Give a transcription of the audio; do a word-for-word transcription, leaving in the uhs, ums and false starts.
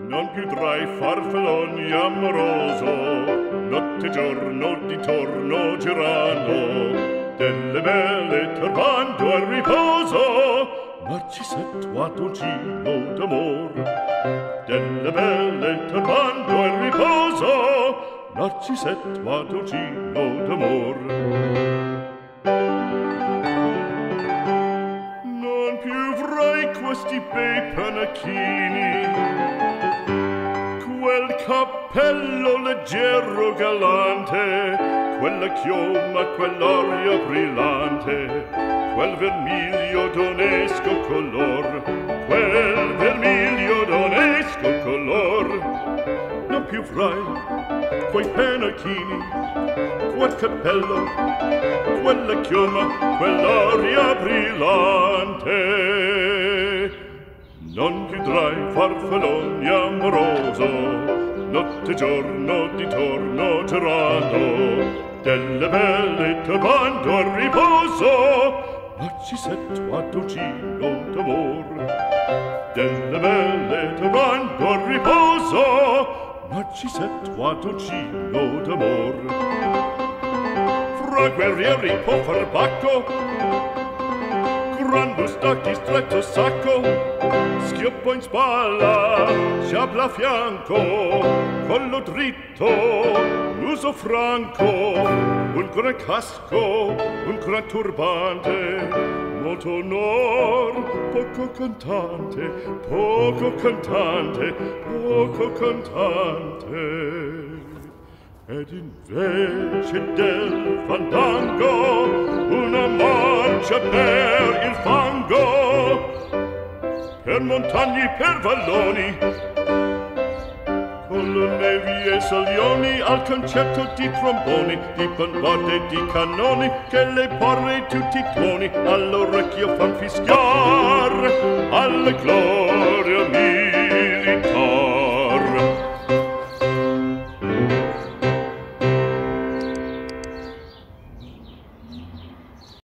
Non più tra i farfalloni amoroso, notte e giorno di torno girano, delle belle turbando al riposo, Narcisetto ad un giro d'amor. Delle belle turbando al riposo, Narcisetto ad un giro d'amor. Non più avrai questi bei panacchini, quel cappello leggero galante, quella chioma, quell'aria brillante, quel vermiglio d'onesco color, quel vermiglio d'onesco color. Non più avrai quei pennacchini, quel cappello, quella chioma, quell'aria brillante. Non più tra i farfalloni amoroso, notte e giorno di torno girando, delle belle turbando al riposo, Narcisetto ad un giro d'amor. Delle belle turbando al riposo, Narcisetto ad un giro d'amor. Fra guerrieri può far bacco, gran mustacchi stretto sacco, schioppo in spalla, sciabla a fianco, collo dritto, muso franco, un gran casco, un gran turbante, molto onor, poco cantante, poco cantante, poco cantante. Ed invece del fandango una marcia per il fango, per montagne, per valloni, con le nevi e salioni, al concerto di tromboni, di bombarde e di cannoni, che le porre tutti i tuoni all'orecchio fan fischiar alle glorie